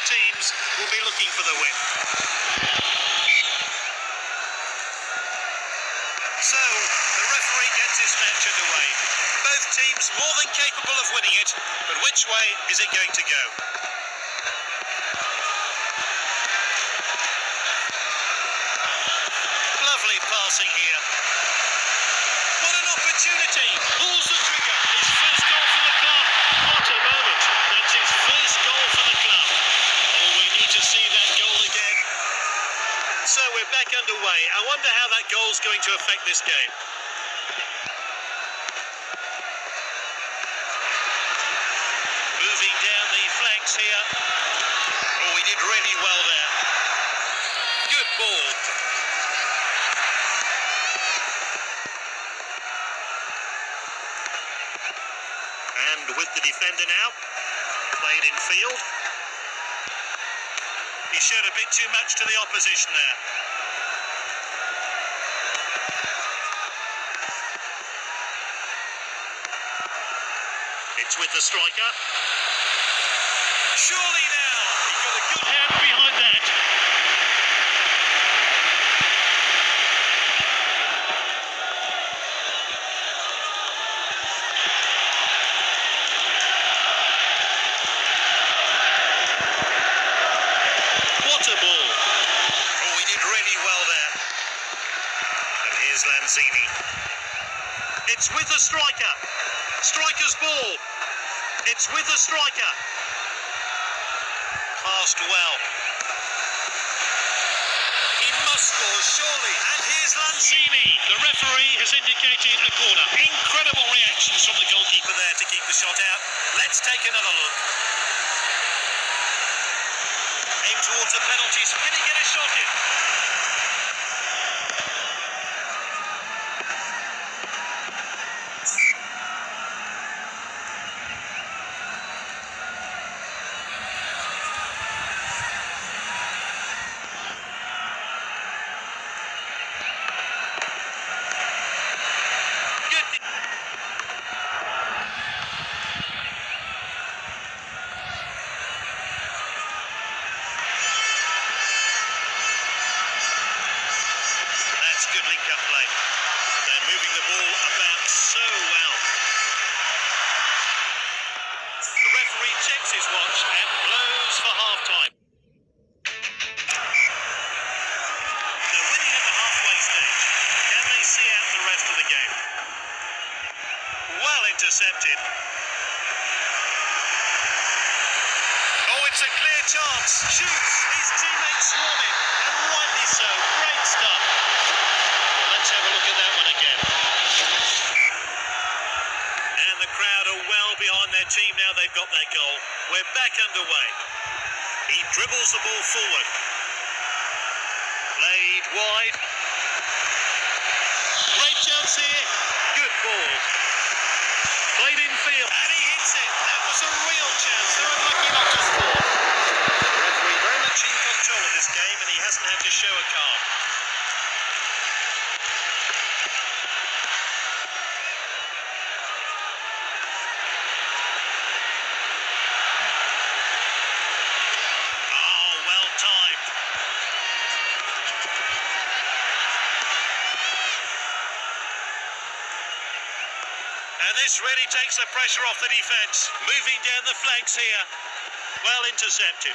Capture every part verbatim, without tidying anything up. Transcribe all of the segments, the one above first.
teams will be looking for the win. So, the referee gets this match underway. Both teams more than capable of winning it, but which way is it going to go? Lovely passing here. What an opportunity! Pulls the trigger. His first goal for the club. What a moment. That's his first goal for the club. Oh, we need to see that goal again. So we're back underway. I wonder how that goal's going to affect this game. Moving down the flanks here. Oh, he did really well there. Good ball. And with the defender now, played in field. He showed a bit too much to the opposition there. It's with the striker. Surely now, he got a good hand behind that. What a ball. Oh, he did really well there. And here's Lanzini. It's with the striker. Striker's ball. It's with the striker. Passed well. He must score, surely. And here's Lanzini. The referee has indicated a corner. Incredible reactions from the goalkeeper there to keep the shot out. Let's take another look. Aim towards the penalties. Can he get a shot in? Good link-up play. They're moving the ball about so well. The referee checks his watch and blows for half-time. They're winning at the halfway stage. Can they see out the rest of the game? Well intercepted. Oh, it's a clear chance. Shoots. His teammates swarm him. And rightly so. Great stuff. Let's have a look at that one again. And the crowd are well behind their team now they've got that goal. We're back underway. He dribbles the ball forward. Played wide. Great chance here. Good ball. Played in field. And he hits it. That was a real chance. They're unlucky not to score. The referee very much in control of this game and he hasn't had to show a card. And this really takes the pressure off the defence. Moving down the flanks here. Well intercepted.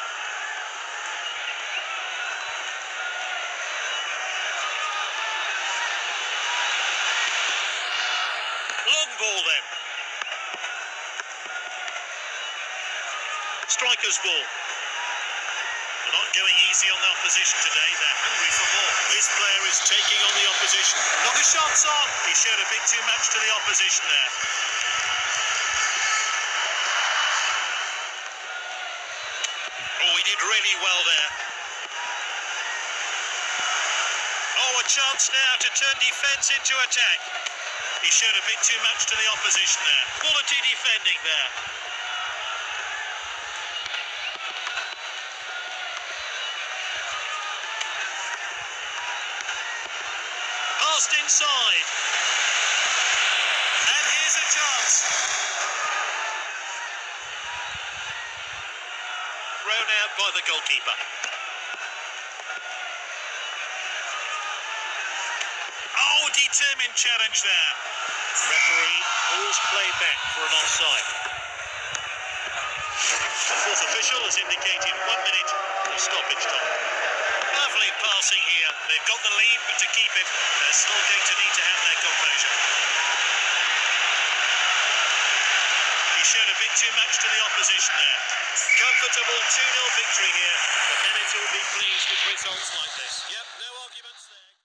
Long ball then. Striker's ball. They're not going easy on the opposition today. They're hungry for more. This player is taking on the opposition. Not the shots on. He showed a bit too much to the opposition there. Oh, he did really well there. Oh, a chance now to turn defence into attack. He showed a bit too much to the opposition there. Quality defending there. Passed inside. And here's a chance. thrown out by the goalkeeper. Oh, determined challenge there. Referee pulls play back for an offside. The fourth official has indicated one minute of stoppage time. Lovely passing here. They've got the lead, but to keep it, they're still going to need to have their composure. He showed a bit too much to the opposition there. Comfortable two nil victory here. The Bennett will be pleased with results like this. Yep.